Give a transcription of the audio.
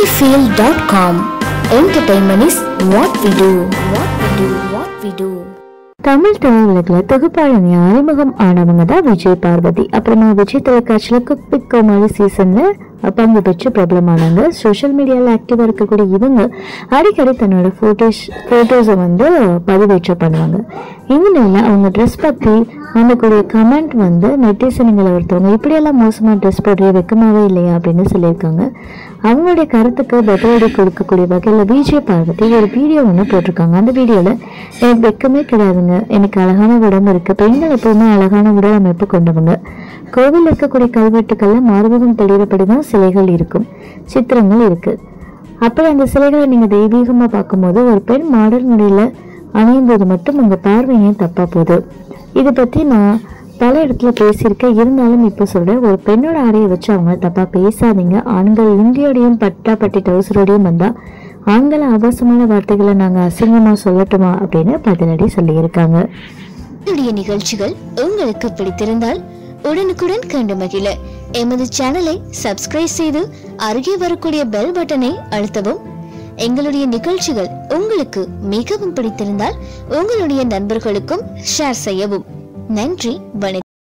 tamilfeel.com. Entertainment is what we do. What we do. Tamil திரையுலகில் தொகுப்பாளர் அறிமுகம் ஆனவங்க தான் விஜய் பார்வதி. அப்புறமா விஜய் தொலைக்காட்சியில குக் வித் கோமாளி சீசன்ல பங்கு பெற்று பிரபலமானாங்க. சோஷியல் மீடியாவில் ஆக்டிவா இருக்கக்கூடிய இவங்க அடிக்கடி தன்னோட போட்டோஸை பதிவேற்றம் பண்ணுவாங்க. இந்த நிலையில அவங்க ட்ரெஸ் பத்தி வந்தக்கூடிய கமெண்ட் நெட்டிசன்களை ஒருத்தவங்க இப்படியெல்லாம் மோசமா ட்ரெஸ் போடுற வெக்கமாவே இல்லையா அப்படின்னு சொல்லியிருக்காங்க. அவங்களுடைய கருத்துக்கு பதிலடி கொடுக்கக்கூடிய வகையில் விஜய் பார்வதி ஒரு வீடியோ ஒன்று போட்டிருக்காங்க. அந்த வீடியோவில் எனக்கு வெக்கமே கிடையாதுங்க, எனக்கு அழகான உடம்பு இருக்கு, பெண்கள் எப்பவுமே அழகான உடல் அமைப்பு கொண்டவங்க, கோவில் இருக்கக்கூடிய கல்வெட்டுக்கள்ல மார்பகம் தெளிவப்படிதான் சிலைகள் இருக்கும், சித்திரங்கள் இருக்கு. அப்படி அந்த சிலைகளை நீங்க தெய்வீகமா பார்க்கும்போது ஒரு பெண் மாடல் முறையில அணியும் போது மட்டும் உங்க பார்வையே தப்பா போகுது. இதை பத்தி நான் பல இடத்துல பேசியிருக்கேன். இருந்தாலும் இப்ப சொல்றேன், ஒரு பெண்ணோட ஆடையை வச்சு அவங்க தப்பா பேசாதீங்க. ஆண்கள் லுங்கியோடையும் பட்டி டவுசரோடையும் வந்தா ஆண்களை அவசரமான வார்த்தைகளை நாங்க அசிங்கமா சொல்லட்டுமா அப்படின்னு பதிலடி சொல்லியிருக்காங்க. நிகழ்ச்சிகள் உங்களுக்கு பிடித்திருந்தால் உடனுக்குடன் கண்டு மகிழ எமது சேனலை சப்ஸ்கிரைப் செய்து அருகே வரக்கூடிய பெல் பட்டனை அழுத்தவும். எங்களுடைய நிகழ்ச்சிகள் உங்களுக்கு மிகவும் பிடித்திருந்தால் உங்களுடைய நண்பர்களுக்கும் ஷேர் செய்யவும். நன்றி, வணக்கம்.